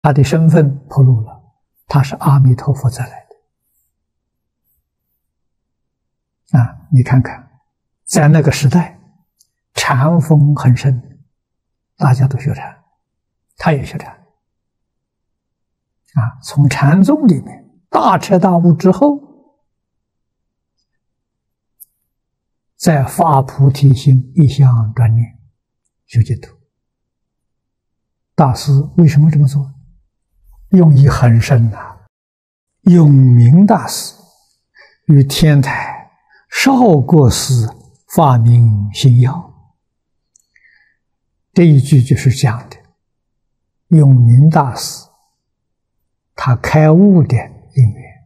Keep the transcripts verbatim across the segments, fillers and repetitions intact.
他的身份暴露了，他是阿弥陀佛再来的啊！你看看，在那个时代，禅风很盛，大家都学禅，他也学禅啊。从禅宗里面大彻大悟之后，再发菩提心，一向专念修净土。大师为什么这么做？用意很深啊。永明大师于天台少国寺发明心要，这一句就是讲的永明大师他开悟的因缘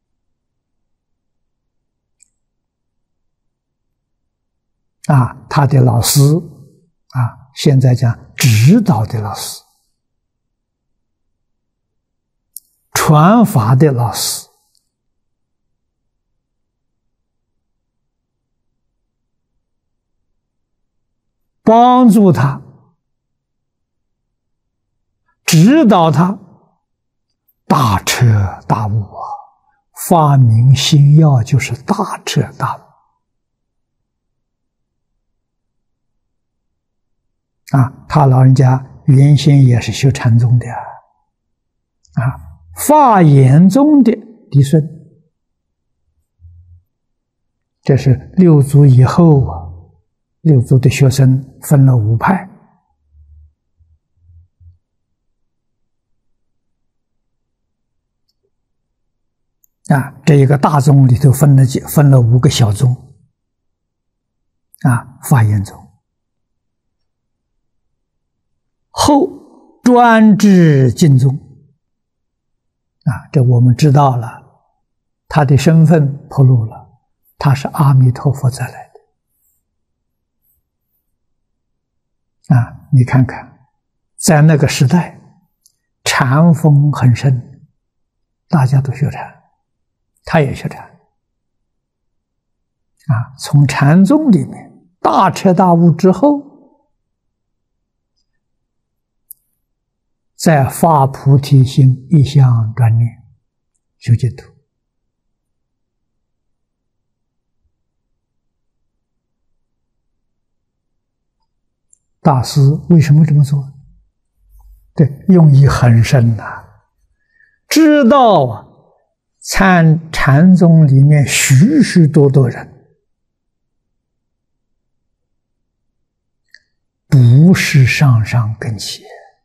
啊，他的老师啊，现在讲指导的老师，传法的老师，帮助他，指导他，大彻大悟啊！发明心要就是大彻大悟啊！他老人家原先也是修禅宗的啊。法眼宗的嫡孙，这是六祖以后啊，六祖的学生分了五派啊，这一个大宗里头分了几分了五个小宗啊，法眼宗后专制净宗。啊，这我们知道了，他的身份暴露了，他是阿弥陀佛再来的啊！你看看，在那个时代，禅风很盛，大家都学禅，他也学禅啊。从禅宗里面大彻大悟之后，再发菩提心，一向专念修净土。大师为什么这么做？对，用意很深啊，知道啊，禅禅宗里面许许多多人不是上上根器。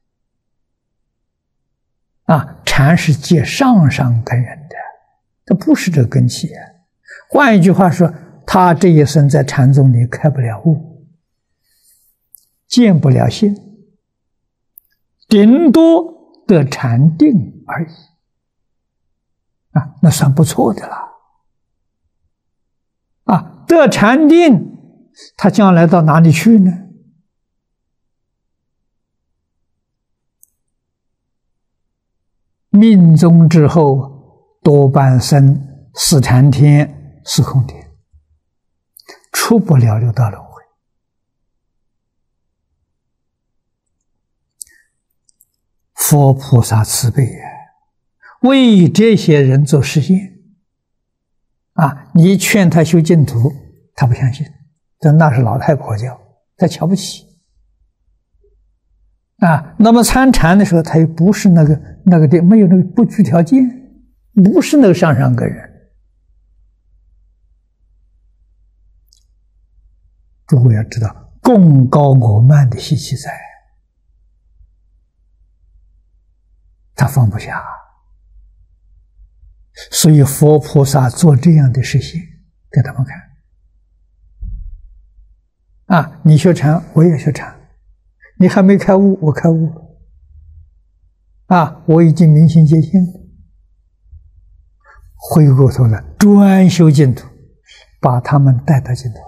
啊，禅是借上上根人的，这不是这根器。换一句话说，他这一生在禅宗里开不了悟，见不了性，顶多得禅定而已。啊，那算不错的了。啊，得禅定，他将来到哪里去呢？命中之后，多半生四禅天、四空天，出不了六道轮回。佛菩萨慈悲啊，为这些人做实验啊！你劝他修净土，他不相信，但那是老太婆教，他瞧不起。啊，那么参禅的时候，他又不是那个那个的，没有那个不具条件，不是那个上上根人。诸位要知道，共高我慢的习气在，他放不下，所以佛菩萨做这样的实现给他们看。啊，你学禅，我也学禅。你还没开悟，我开悟了啊！我已经明心见性了，回过头来专修净土，把他们带到净土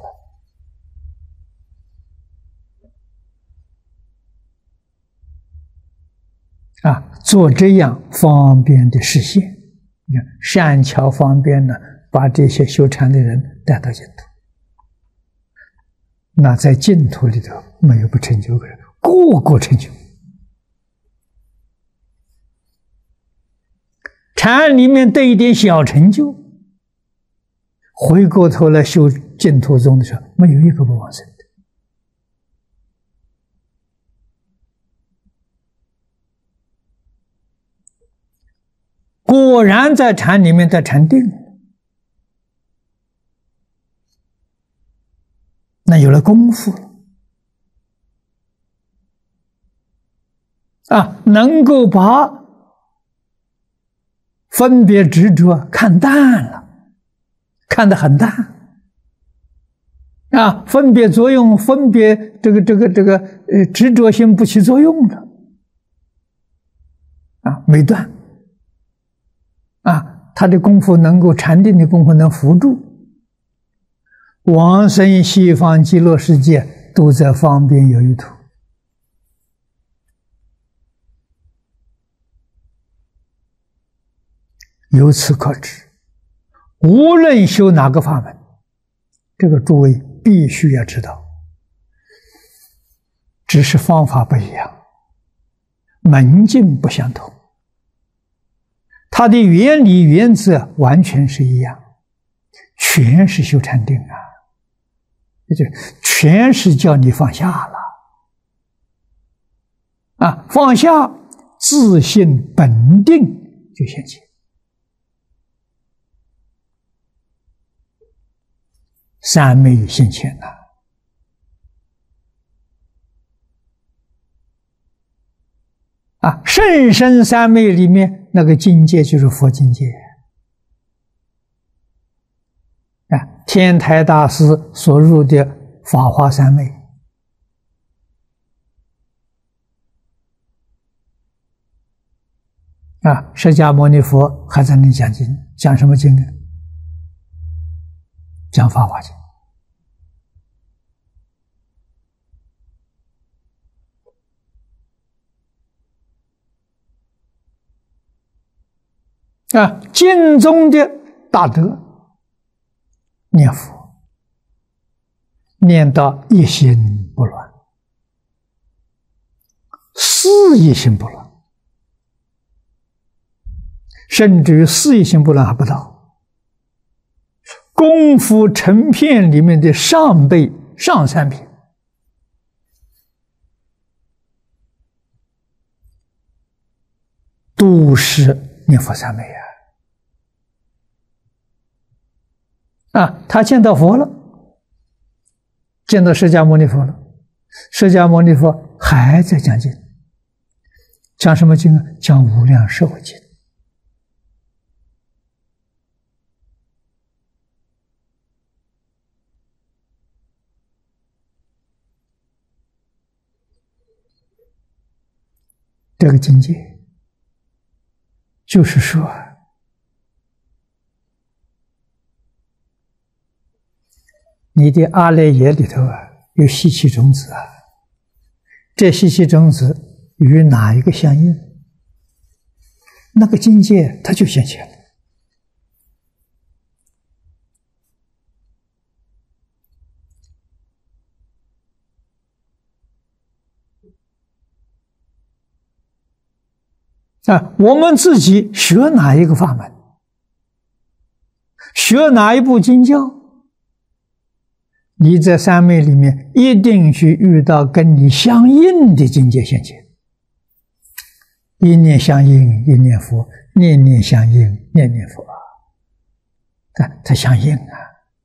来啊！做这样方便的实现，你看善巧方便呢，把这些修禅的人带到净土。那在净土里头没有不成就的人，个个成就禅里面得一点小成就，回过头来修净土宗的时候，没有一个不往生的。果然在禅里面得禅定，那有了功夫啊，能够把分别执着看淡了，看得很淡啊，分别作用，分别这个这个这个呃执着心不起作用了啊，没断啊，他的功夫能够禅定的功夫能扶住，往生西方极乐世界都在方便有余土。由此可知，无论修哪个法门，这个诸位必须要知道，只是方法不一样，门径不相同，它的原理原则完全是一样，全是修禅定啊，也就全是叫你放下了啊，放下自性本定就现前。三昧现前呐、啊！啊，甚深三昧里面那个境界就是佛境界啊！天台大师所入的法华三昧啊，释迦牟尼佛还在那讲经，讲什么经呢？讲法华经啊，经中的大德念佛，念到一心不乱，事一心不乱，甚至于事一心不乱还不到。功夫成片里面的上辈上三品，都是念佛三昧啊！啊，他见到佛了，见到释迦牟尼佛了，释迦牟尼佛还在讲经，讲什么经啊？讲无量寿经。这个境界，就是说，你的阿赖耶里头啊，有习气种子啊，这习气种子与哪一个相应，那个境界它就现前了。啊，我们自己学哪一个法门，学哪一部经教，你在三昧里面一定去遇到跟你相应的境界现前，一念相应，一念佛；念念相应，念念佛啊，它它相应啊。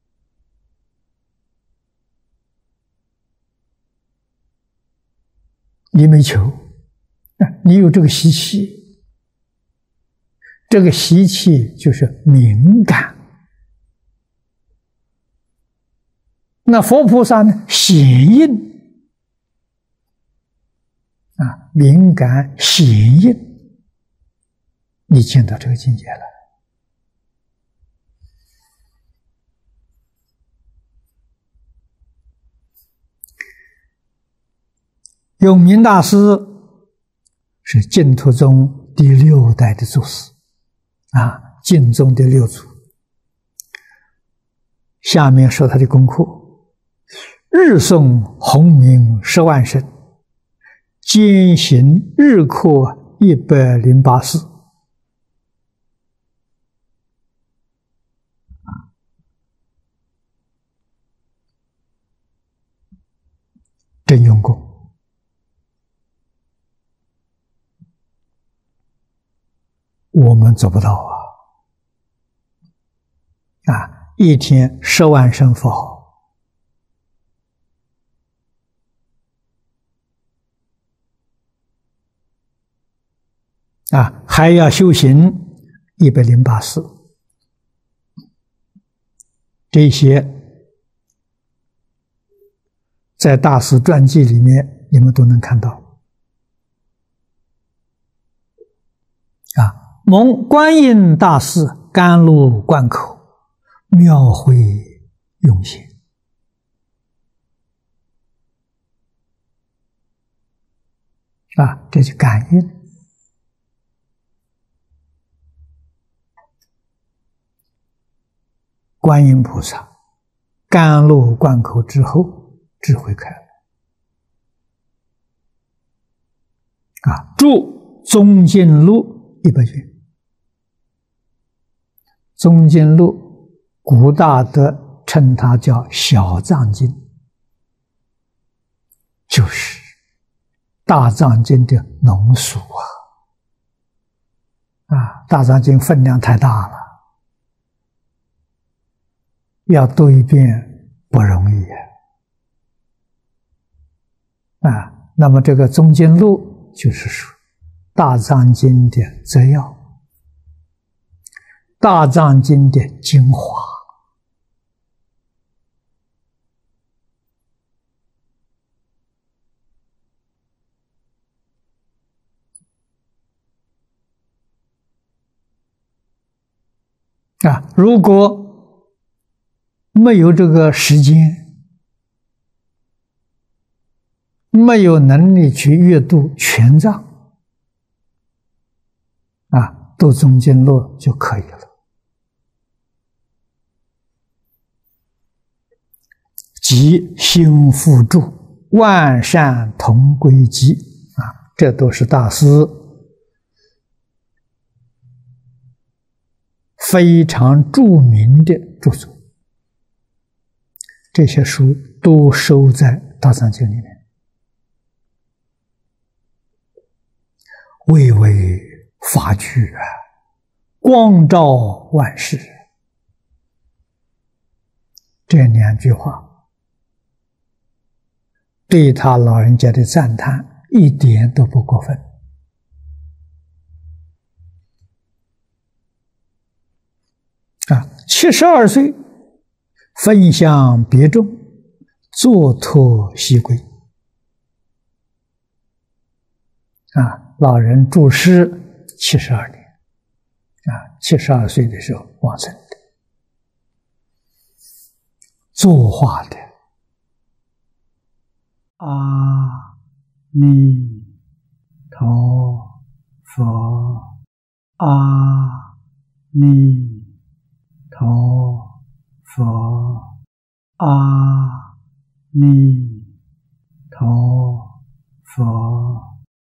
你没求，你有这个习气。这个习气就是敏感，那佛菩萨呢？显应啊，敏感显应，你见到这个境界了。永明大师是净土宗第六代的祖师。啊，净宗的六祖，下面说他的功课：日诵洪名十万声，兼行日课一百零八寺。 我们做不到啊！啊，一天十万声佛号，啊，还要修行一百零八寺，这些在大师传记里面你们都能看到。啊，蒙观音大士甘露灌口，妙慧用心。啊，这就感应。观音菩萨甘露灌口之后，智慧开了。啊，注宗经录一百卷，宗经录古大德称它叫小藏经，就是大藏经的浓缩啊！啊，大藏经分量太大了，要读一遍不容易啊！啊，那么这个宗经录就是说大藏经的摘要，大藏经的精华。啊，如果没有这个时间，没有能力去阅读全藏，啊，读宗经录就可以了。即心付诸，万善同归集啊，这都是大师非常著名的著作，这些书都收在大藏经里面，蔚为法炬啊，光照万世。这两句话对他老人家的赞叹一点都不过分。啊，七十二岁分享别众，坐脱西归。啊，老人住世七十二年，啊，七十二岁的时候往生的，作化的阿弥陀佛，阿弥